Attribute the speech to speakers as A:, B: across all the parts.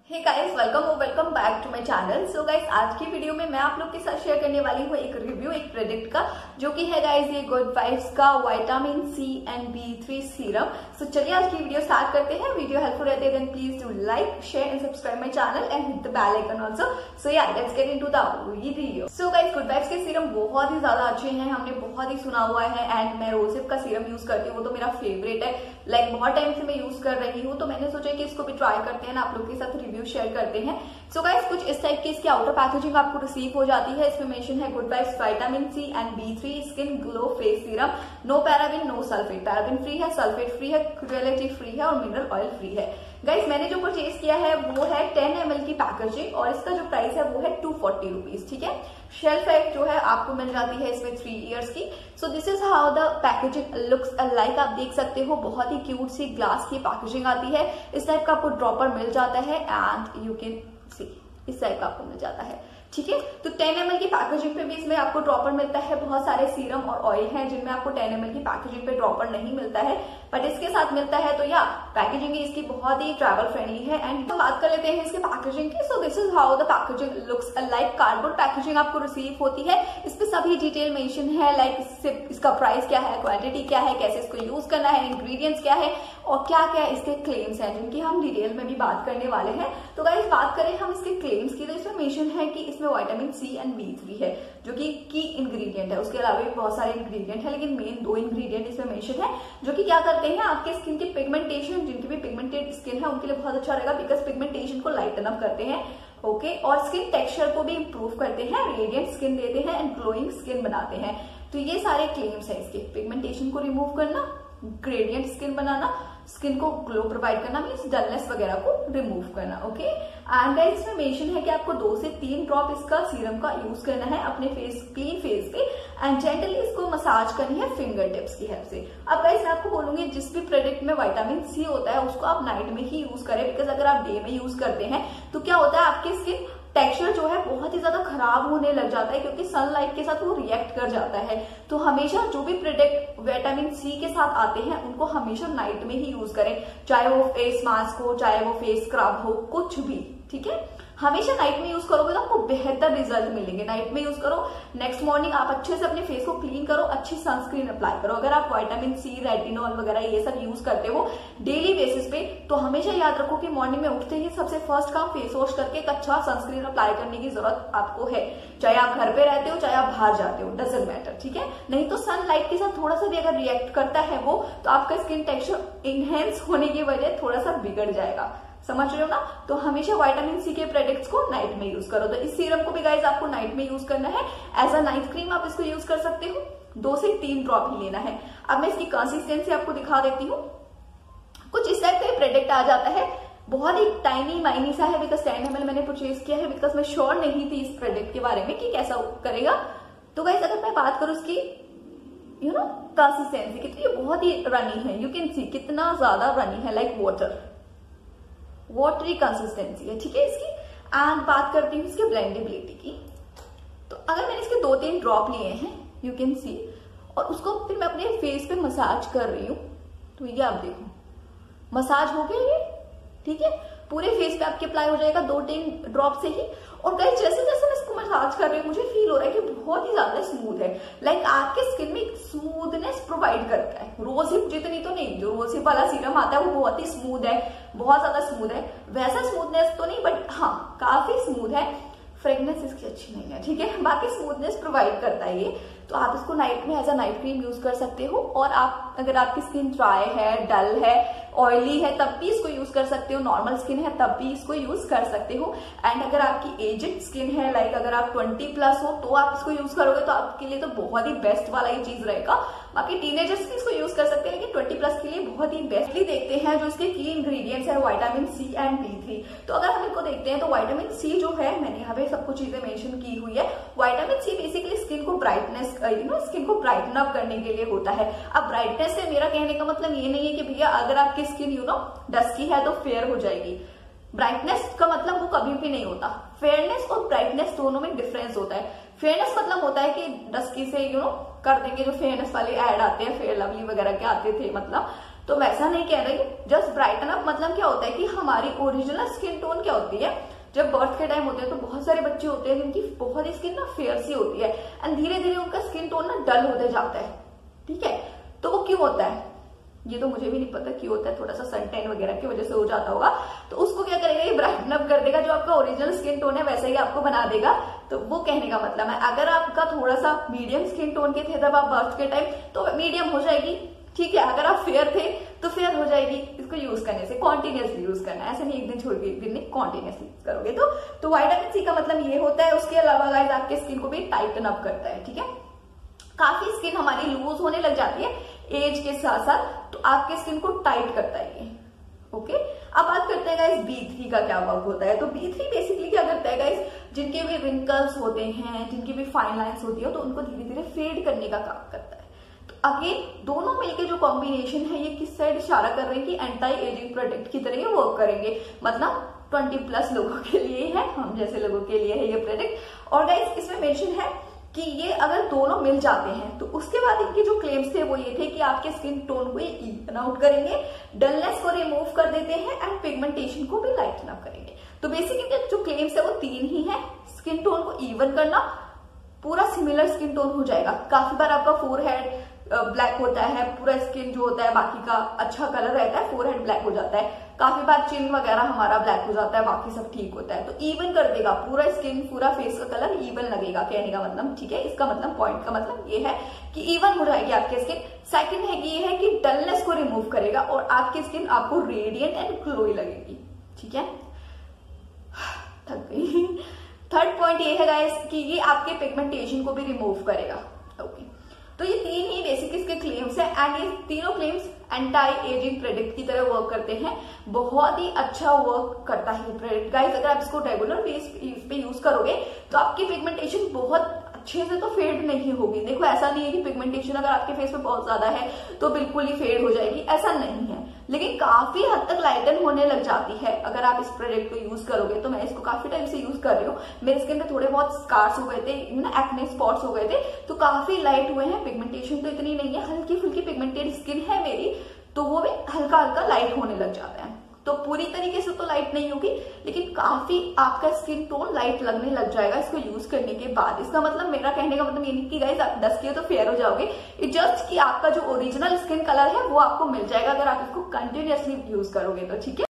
A: Hey guys, welcome back to my channel. So guys, आज की video में मैं आप लोग के साथ शेयर करने वाली हूँ एक रिव्यू एक प्रोडक्ट का, जो कि है गाइस ये गुड वाइब्स का vitamin C and B3 serum. So चलिए आज की वीडियो स्टार्ट करते हैं। वीडियो हेल्पफुल रहती है then please do like, share and subscribe my channel and hit the bell icon also. So yeah let's get into the video. So guys, good vibes के serum बहुत ही ज्यादा अच्छे हैं, हमने बहुत ही सुना हुआ है एंड मैं रोजिप का सीरम यूज करती हूँ, वो तो मेरा फेवरेट है। लाइक बहुत टाइम से मैं यूज कर रही हूँ, तो मैंने सोचा कि इसको भी ट्राई करते हैं, आप लोग के साथ रिव्यू शेयर करते हैं। सो गाइस, कुछ इस टाइप की इसकी आउटर पैकेजिंग आपको रिसीव हो जाती है। इसमें मेंशन है good vibes vitamin C and B3 skin glow face serum, no paraben no sulphate, paraben free है, सल्फेट फ्री है, क्रुएलिटी फ्री है और मिनरल ऑयल फ्री है। गाइस, मैंने जो परचेज किया है वो है 10 ml की पैकेजिंग और इसका जो प्राइस है वो है 240 रुपीज। ठीक है, शेल्फ लाइफ जो है आपको मिल जाती है इसमें 3 इयर्स की। So this is how the packaging looks like. आप देख सकते हो बहुत ही क्यूट सी ग्लास की पैकेजिंग आती है। इस टाइप का आपको ड्रॉपर मिल जाता है एंड यू कैन सी इस टाइप का आपको मिल जाता है। ठीक है, तो 10 ml की पैकेजिंग पे भी इसमें आपको ड्रॉपर मिलता है। बहुत सारे सीरम और ऑयल हैं जिनमें आपको 10 ml की पैकेजिंग पे ड्रॉपर नहीं मिलता है, बट इसके साथ मिलता है। तो या पैकेजिंग इसकी बहुत ही ट्रैवल फ्रेंडली है। एंड बात कर लेते हैं इसके पैकेजिंग की। So this is how the packaging looks like. Cardboard packaging आपको रिसीव होती है, इस पे सभी डिटेल मेंशन है, लाइक इसका प्राइस क्या है, क्वांटिटी क्या है, कैसे इसको यूज करना है, इंग्रेडिएंट्स क्या है और क्या क्या इसके क्लेम्स हैं, जिनकी हम डिटेल में भी बात करने वाले हैं। तो गाइस, बात करें हम इसके क्लेम्स की, तो इसमें मेंशन है कि इसमें विटामिन सी एंड B3 है जो कि की इंग्रेडिएंट है। उसके अलावा भी बहुत सारे इंग्रेडिएंट है, लेकिन मेन 2 इंग्रेडिएंट इसमें मेंशन है जो कि क्या करते हैं, आपके स्किन की पिगमेंटेशन, जिनकी भी पिगमेंटेड स्किन है उनके लिए बहुत अच्छा रहेगा, बिकॉज पिगमेंटेशन को लाइटन अप करते हैं। ओके, और स्किन टेक्सचर को भी इंप्रूव करते हैं, रेडिएंट स्किन देते हैं एंड ग्लोइंग स्किन बनाते हैं। तो ये सारे क्लेम्स है इसके। पिगमेंटेशन को रिमूव करना, ग्रेडियंट स्किन बनाना, स्किन को ग्लो प्रोवाइड करना, मीन्स डलनेस वगैरह को रिमूव करना। ओके, एंड गाइस इसमें मेंशन है कि आपको 2 से 3 ड्रॉप इसका सीरम का यूज करना है अपने फेस, क्लीन फेस पे, एंड जेंटली इसको मसाज करनी है फिंगर टिप्स की हेल्प से। अब गाइस मैं आपको बोलूंगी, जिस भी प्रोडक्ट में विटामिन सी होता है उसको आप नाइट में ही यूज करें, बिकॉज अगर आप डे में यूज करते हैं तो क्या होता है, आपकी स्किन टेक्सचर जो है बहुत ही ज्यादा खराब होने लग जाता है, क्योंकि सनलाइट के साथ वो रिएक्ट कर जाता है। तो हमेशा जो भी प्रोडक्ट विटामिन सी के साथ आते हैं उनको हमेशा नाइट में ही यूज करें, चाहे वो फेस मास्क हो, चाहे वो फेस स्क्रब हो, कुछ भी। ठीक है, हमेशा नाइट में यूज करोगे तो आपको बेहतर रिजल्ट मिलेंगे। नाइट में यूज करो, नेक्स्ट मॉर्निंग आप अच्छे से अपने फेस को क्लीन करो, अच्छी सनस्क्रीन अप्लाई करो। अगर आप विटामिन सी, रेटिनॉल वगैरह ये सब यूज करते हो डेली बेसिस पे, तो हमेशा याद रखो कि मॉर्निंग में उठते ही सबसे फर्स्ट काम फेस वॉश करके एक अच्छा सनस्क्रीन अप्लाई करने की जरूरत आपको है, चाहे आप घर पे रहते हो चाहे आप बाहर जाते हो, डजंट मैटर। ठीक है, नहीं तो सनलाइट के साथ थोड़ा सा भी अगर रिएक्ट करता है वो, तो आपका स्किन टेक्सचर इनहेंस होने की वजह थोड़ा सा बिगड़ जाएगा। समझ रहे हो ना? तो हमेशा विटामिन सी के प्रोडक्ट्स को नाइट में यूज करो। तो इस सीरम को भी गाइज आपको नाइट में यूज करना है, एज अ नाइट क्रीम आप इसको यूज कर सकते हो। 2 से 3 ड्रॉप ही लेना है। अब मैं इसकी कंसिस्टेंसी आपको दिखा देती हूँ। कुछ इस टाइप का प्रोडक्ट आ जाता है, बहुत ही टाइनी माइनी सा है, बिकॉज 10 ml मैंने परचेज किया है, बिकॉज मैं श्योर नहीं थी इस प्रोडक्ट के बारे में कि कैसा करेगा। तो गाइज अगर मैं बात करूँ इसकी कंसिस्टेंसी की, तो ये बहुत ही रनी है। यू कैन सी कितना ज्यादा रनी है, लाइक वाटरी कंसिस्टेंसी है। ठीक है इसकी। एंड बात करती हूँ इसके ब्लेंडेबिलिटी की, तो अगर मैंने इसके 2-3 ड्रॉप लिए हैं, यू कैन सी, और उसको फिर मैं अपने फेस पे मसाज कर रही हूँ, तो ये आप देखो मसाज हो गया ये। ठीक है, पूरे फेस पे आपके अप्लाई हो जाएगा 2-3 ड्रॉप से ही। और गाइस जैसे जैसे मैं इसको मसाज कर रही हूँ मुझे फील हो रहा है कि बहुत ही ज्यादा स्मूथ है, लाइक आपके स्किन में स्मूथनेस प्रोवाइड करता है। रोज हिप जितनी तो नहीं, जो रोज हिप वाला सीरम आता है वो बहुत ही स्मूथ है, बहुत ज्यादा स्मूथ है, वैसा स्मूथनेस तो नहीं, बट हाँ काफी स्मूथ है। फ्रेगनेंस इसकी अच्छी नहीं है, ठीक है, बाकी स्मूथनेस प्रोवाइड करता है ये। तो आप इसको नाइट में as a night cream use कर सकते हो। और आप अगर आपकी स्किन ड्राई है, डल है, ऑयली है, तब भी इसको यूज कर सकते हो। नॉर्मल स्किन है तब भी इसको यूज कर सकते हो। एंड अगर आपकी एजेड स्किन है, लाइक अगर आप 20+ हो, तो आप इसको यूज करोगे तो आपके लिए तो बहुत ही बेस्ट वाला ये चीज रहेगा। बाकी टीनेजर्स भी इसको यूज कर सकते हैं, लेकिन 20+ के लिए बहुत ही बेस्टली देखते हैं जो इसके की इंग्रेडिएंट्स है विटामिन सी एंड B3। तो अगर हम इनको देखते हैं तो विटामिन सी जो है, मैंने यहाँ पे सब कुछ चीजें मेंशन की हुई है। विटामिन सी बेसिकली स्किन को ब्राइटनेस, स्किन को ब्राइटन अप करने के लिए होता है। अब ब्राइटनेस से मेरा कहने का मतलब ये नहीं है कि भैया अगर आपकी स्किन डस्की है तो फेयर हो जाएगी। ब्राइटनेस का मतलब वो कभी भी नहीं होता। फेयरनेस और ब्राइटनेस दोनों में डिफरेंस होता है। फेयरनेस मतलब होता है कि डस्की से कर देंगे, जो फेयरनेस वाले ऐड आते हैं, फेयर लवली वगैरह के आते थे मतलब, तो वैसा नहीं कह रही, जस्ट ब्राइटन अप मतलब क्या होता है कि हमारी ओरिजिनल स्किन टोन क्या होती है, जब बर्थ के टाइम होते हैं तो बहुत सारे बच्चे होते हैं जिनकी बहुत ही स्किन ना फेयर सी होती है एंड धीरे धीरे उनका स्किन टोन ना डल होते जाता है, ठीक है। तो वो क्यों होता है ये तो मुझे भी नहीं पता क्यों होता है, थोड़ा सा सन टैन वगैरह की वजह से हो जाता होगा। तो उसको क्या करेगा, ये ब्राइटन अप कर देगा, जो आपका ओरिजिनल स्किन टोन है वैसा ही आपको बना देगा। तो वो कहने का मतलब है अगर आपका थोड़ा सा मीडियम स्किन टोन के थे तब आप बर्थ के टाइम, तो मीडियम हो जाएगी, ठीक है। अगर आप फेयर थे तो फेयर हो जाएगी। इसको यूज करने से कॉन्टिन्यूसली यूज करना है, ऐसे नहीं एक दिन छोड़ के एक दिन नहीं, कॉन्टिन्यूसली यूज करोगे तो विटामिन सी का मतलब ये होता है। उसके अलावा गाइस आपके स्किन को भी टाइटन अप करता है, ठीक है। काफी स्किन हमारी लूज होने लग जाती है एज के साथ साथ, तो आपके स्किन को टाइट करता है ये, ओके। अब बात करते हैं गाइस B3 का क्या वर्क होता है। तो B3 बेसिकली क्या करता है गाइस, जिनके भी रिंकल्स होते हैं, जिनकी भी फाइन लाइंस होती है, तो उनको धीरे धीरे फेड करने का काम करता है। तो अगेन दोनों मिलके जो कॉम्बिनेशन है ये किस साइड इशारा कर रहे हैं कि एंटी एजिंग प्रोडक्ट की तरह ये वर्क करेंगे, मतलब 20+ लोगों के लिए है, हम जैसे लोगों के लिए है ये प्रोडक्ट। और गाइस इसमें मेंशन है कि ये अगर दोनों मिल जाते हैं तो उसके बाद इनके जो क्लेम्स थे वो ये थे कि आपके स्किन टोन को ये इवन आउट करेंगे, डलनेस को रिमूव कर देते हैं एंड पिगमेंटेशन को भी लाइटन अप करेंगे। तो बेसिकली जो क्लेम्स है वो 3 ही है, स्किन टोन को इवन करना, पूरा सिमिलर स्किन टोन हो जाएगा। काफी बार आपका फोरहेड ब्लैक होता है, पूरा स्किन जो होता है बाकी का अच्छा कलर रहता है, फोरहेड ब्लैक हो जाता है, काफी बार चिन वगैरह हमारा ब्लैक हो जाता है, बाकी सब ठीक होता है। तो इवन कर देगा, पूरा स्किन पूरा फेस का कलर इवन लगेगा, कहने का मतलब, ठीक है। इसका मतलब पॉइंट का मतलब ये है कि इवन हो जाएगी आपकी स्किन। सेकंड है कि ये है कि डलनेस को रिमूव करेगा और आपकी स्किन आपको रेडियंट एंड ग्लोई लगेगी, ठीक है। थक गई। थर्ड पॉइंट ये है गाइस कि ये आपके पिगमेंटेशन को भी रिमूव करेगा, ओके। तो ये 3 ही बेसिक इसके क्लेम्स है एंड ये तीनों क्लेम्स एंटी एजिंग प्रोडक्ट की तरह वर्क करते हैं। बहुत ही अच्छा वर्क करता है ये प्रोडक्ट गाइस। अगर आप इसको रेगुलर बेस पे यूज करोगे तो आपकी पिगमेंटेशन बहुत अच्छे से तो फेड नहीं होगी। देखो ऐसा नहीं है कि पिगमेंटेशन अगर आपके फेस पे बहुत ज्यादा है तो बिल्कुल ही फेड हो जाएगी, ऐसा नहीं है, लेकिन काफी हद तक लाइटन होने लग जाती है अगर आप इस प्रोडक्ट को यूज करोगे। तो मैं इसको काफी टाइम से यूज कर रही हूँ, मेरे स्किन पे थोड़े बहुत स्कार्स हो गए थे ना, एक्ने स्पॉट्स हो गए थे, तो काफी लाइट हुए हैं। पिगमेंटेशन तो इतनी नहीं है, हल्की फुल्की पिगमेंटेड स्किन है मेरी, तो वो भी हल्का हल्का लाइट होने लग जाता है। तो पूरी तरीके से तो लाइट नहीं होगी, लेकिन काफी आपका स्किन टोन लाइट लगने लग जाएगा इसको यूज करने के बाद। इसका मतलब, मेरा कहने का मतलब ये नहीं कि गाइस आप 10 किलो तो फेयर हो जाओगे, इट जस्ट कि आपका जो ओरिजिनल स्किन कलर है वो आपको मिल जाएगा अगर आप इसको कंटिन्यूअसली यूज करोगे तो, ठीक है।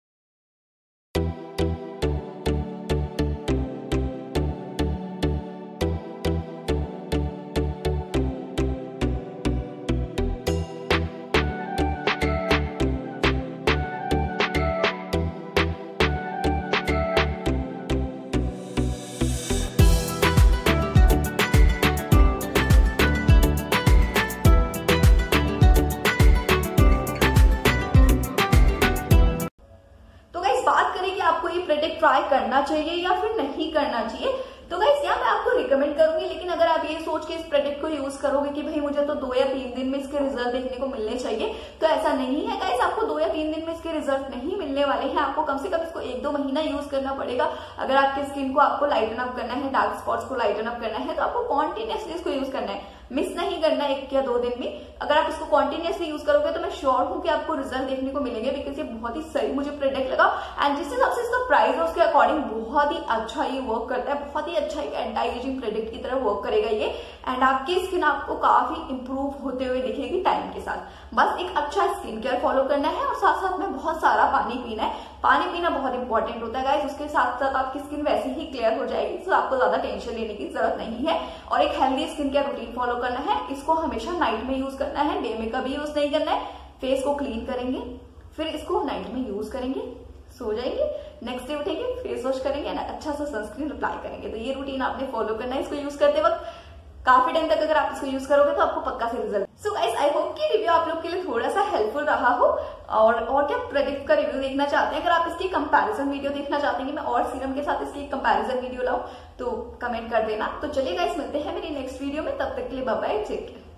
A: प्रोडक्ट ट्राई करना चाहिए या फिर नहीं करना चाहिए, तो गाइस यहाँ मैं आपको रिकमेंड करूंगी। लेकिन अगर आप ये सोच के इस प्रोडक्ट को यूज करोगे कि भाई मुझे तो 2 या 3 दिन में इसके रिजल्ट देखने को मिलने चाहिए, तो ऐसा नहीं है गाइस। आपको 2 या 3 दिन में इसके रिजल्ट नहीं मिलने वाले हैं, आपको कम से कम इसको 1-2 महीना यूज करना पड़ेगा। अगर आपकी स्किन को आपको लाइटन अप करना है, डार्क स्पॉट्स को लाइटन अप करना है, तो आपको कॉन्टिन्यूसली इसको यूज करना है, मिस नहीं करना 1 या 2 दिन में। अगर आप इसको कॉन्टिन्यूसली यूज करोगे तो मैं श्योर हूं कि आपको रिजल्ट देखने को मिलेंगे, बिकॉज ये बहुत ही सही मुझे प्रोडक्ट लगा एंड जिस हिसाब से इसका प्राइस है उसके अकॉर्डिंग बहुत ही अच्छा ये वर्क करता है, बहुत ही अच्छा एक एंटी एजिंग प्रोडक्ट की तरह वर्क करेगा ये। एंड आपकी स्किन आपको काफी इंप्रूव होते हुए दिखेगी टाइम के साथ। बस एक अच्छा स्किन केयर फॉलो करना है और साथ साथ में बहुत सारा पानी पीना है। पानी पीना बहुत इंपॉर्टेंट होता है गाइस, उसके साथ साथ आपकी स्किन वैसे ही क्लियर हो जाएगी, तो आपको ज्यादा टेंशन लेने की जरूरत नहीं है। और एक healthy skin care routine follow करना है, इसको हमेशा नाइट में यूज करना है, डे में कभी यूज नहीं करना है। फेस को क्लीन करेंगे, फिर इसको नाइट में यूज करेंगे, सो जाएंगे, नेक्स्ट डे उठेंगे, फेस वॉश करेंगे ना, अच्छा सा सनस्क्रीन अप्लाई करेंगे। तो ये रूटीन आपने फॉलो करना है इसको यूज करते वक्त। काफी टाइम तक अगर आप इसको यूज करोगे तो आपको पक्का से result. So guys I hope कि रिव्यू आप लोग के लिए थोड़ा सा हेल्पफुल रहा हो। और क्या प्रोडक्ट का रिव्यू देखना चाहते हैं, अगर आप इसकी कंपैरिजन वीडियो देखना चाहते हैं कि मैं और सीरम के साथ इसकी कंपैरिजन वीडियो लाऊं, तो कमेंट कर देना। तो चलिए गाइस मिलते हैं मेरी नेक्स्ट वीडियो में, तब तक के लिए बाय बाय, टेक केयर।